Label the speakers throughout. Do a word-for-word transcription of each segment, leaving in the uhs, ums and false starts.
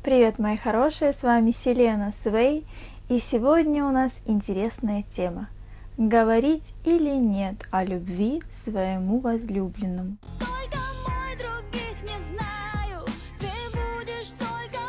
Speaker 1: Привет, мои хорошие, с вами Селена Свей, и сегодня у нас интересная тема. Говорить или нет о любви своему возлюбленному.
Speaker 2: Только мой, других не знаю, ты будешь только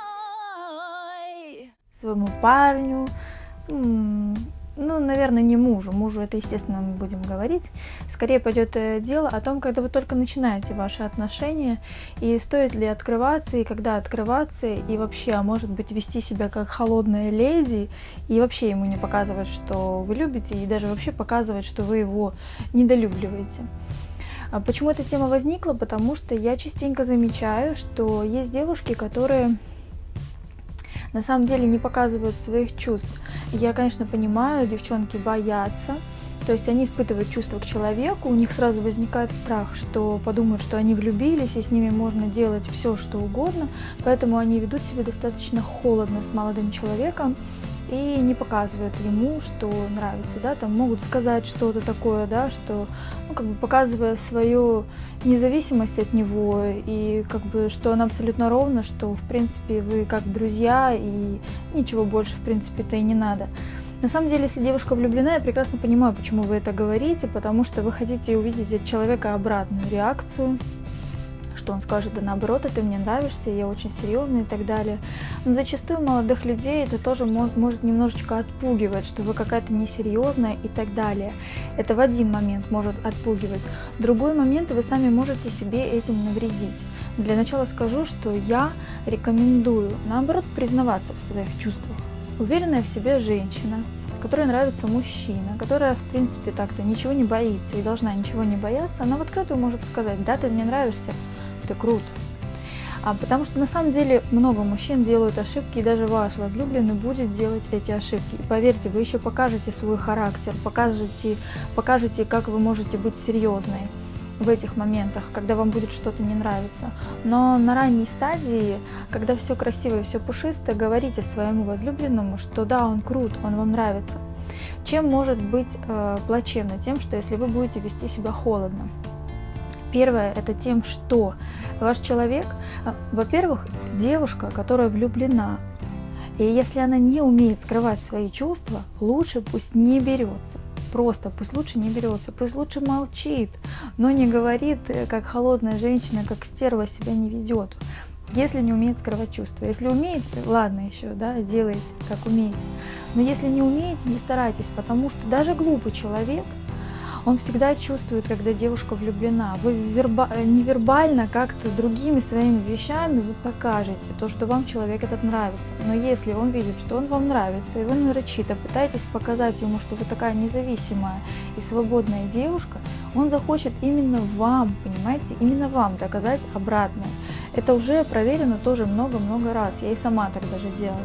Speaker 2: мой.
Speaker 1: Своему парню, м, ну, наверное, не мужу. Мужу это, естественно, мы будем говорить. Скорее пойдет дело о том, когда вы только начинаете ваши отношения, и стоит ли открываться, и когда открываться, и вообще, а может быть, вести себя как холодная леди, и вообще ему не показывать, что вы любите, и даже вообще показывать, что вы его недолюбливаете. А почему эта тема возникла? Потому что я частенько замечаю, что есть девушки, которые на самом деле не показывают своих чувств. Я, конечно, понимаю, девчонки боятся, то есть они испытывают чувства к человеку, у них сразу возникает страх, что подумают, что они влюбились, и с ними можно делать все, что угодно, поэтому они ведут себя достаточно холодно с молодым человеком и не показывают ему, что нравится, да, там могут сказать что-то такое, да, что, ну, как бы показывая свою независимость от него, и как бы, что она абсолютно ровно, что, в принципе, вы как друзья, и ничего больше, в принципе-то, и не надо. На самом деле, если девушка влюблена, я прекрасно понимаю, почему вы это говорите, потому что вы хотите увидеть от человека обратную реакцию, что он скажет, да наоборот, ты мне нравишься, я очень серьезный и так далее. Но зачастую молодых людей это тоже может немножечко отпугивать, что вы какая-то несерьезная и так далее. Это в один момент может отпугивать. В другой момент вы сами можете себе этим навредить. Для начала скажу, что я рекомендую, наоборот, признаваться в своих чувствах. Уверенная в себе женщина, которой нравится мужчина, которая, в принципе, так-то ничего не боится и должна ничего не бояться, она в открытую может сказать, да, ты мне нравишься, ты крут. А потому что на самом деле много мужчин делают ошибки, и даже ваш возлюбленный будет делать эти ошибки. И поверьте, вы еще покажете свой характер, покажете, покажете, как вы можете быть серьезной в этих моментах, когда вам будет что-то не нравиться. Но на ранней стадии, когда все красиво и все пушисто, говорите своему возлюбленному, что да, он крут, он вам нравится. Чем может быть э, плачевно? Тем, что если вы будете вести себя холодно. Первое, это тем, что ваш человек, во-первых, девушка, которая влюблена, и если она не умеет скрывать свои чувства, лучше пусть не берется. Просто пусть лучше не берется, пусть лучше молчит, но не говорит, как холодная женщина, как стерва себя не ведет, если не умеет скрывать чувства. Если умеет, ладно еще, да, делайте, как умеете. Но если не умеете, не старайтесь, потому что даже глупый человек, он всегда чувствует, когда девушка влюблена. Вы верба... невербально как-то другими своими вещами вы покажете то, что вам человек этот нравится. Но если он видит, что он вам нравится, и вы нарочито пытаетесь показать ему, что вы такая независимая и свободная девушка, он захочет именно вам, понимаете, именно вам доказать обратное. Это уже проверено тоже много-много раз. Я и сама так даже делала.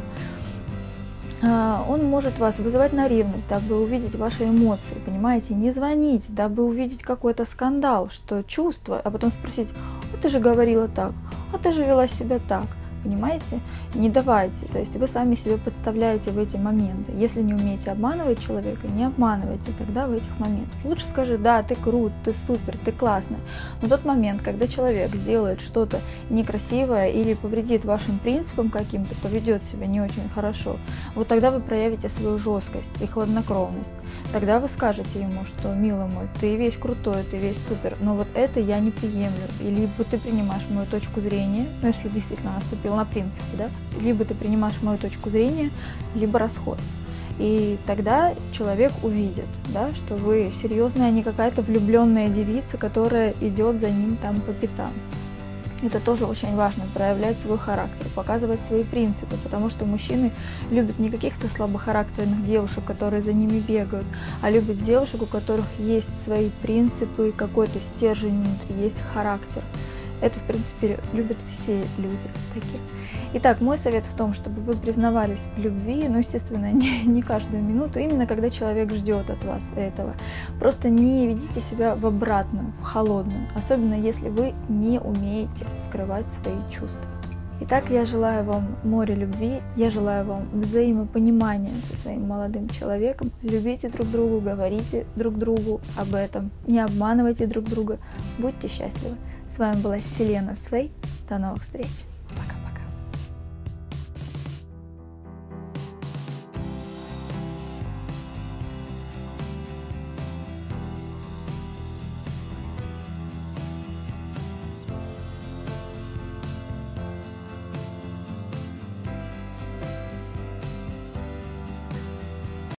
Speaker 1: Он может вас вызывать на ревность, дабы увидеть ваши эмоции, понимаете, не звонить, дабы увидеть какой-то скандал, что чувство, а потом спросить, а ты же говорила так, а ты же вела себя так, понимаете, не давайте, то есть вы сами себе подставляете в эти моменты. Если не умеете обманывать человека, не обманывайте тогда в этих моментах. Лучше скажи, да, ты крут, ты супер, ты классный, но тот момент, когда человек сделает что-то некрасивое или повредит вашим принципам каким-то, поведет себя не очень хорошо, вот тогда вы проявите свою жесткость и хладнокровность. Тогда вы скажете ему, что, милый мой, ты весь крутой, ты весь супер, но вот это я не приемлю. И либо ты принимаешь мою точку зрения, ну, если действительно наступил на принципе, да, либо ты принимаешь мою точку зрения, либо расход. И тогда человек увидит, да, что вы серьезная, а не какая-то влюбленная девица, которая идет за ним там по пятам. Это тоже очень важно, проявлять свой характер, показывать свои принципы, потому что мужчины любят не каких-то слабохарактерных девушек, которые за ними бегают, а любят девушек, у которых есть свои принципы, какой-то стержень внутри, есть характер. Это, в принципе, любят все люди такие. Итак, мой совет в том, чтобы вы признавались в любви, ну, естественно, не, не каждую минуту, именно когда человек ждет от вас этого. Просто не ведите себя в обратную, в холодную, особенно если вы не умеете скрывать свои чувства. Итак, я желаю вам моря любви, я желаю вам взаимопонимания со своим молодым человеком. Любите друг друга, говорите друг другу об этом, не обманывайте друг друга, будьте счастливы. С вами была Селена Свей. До новых встреч!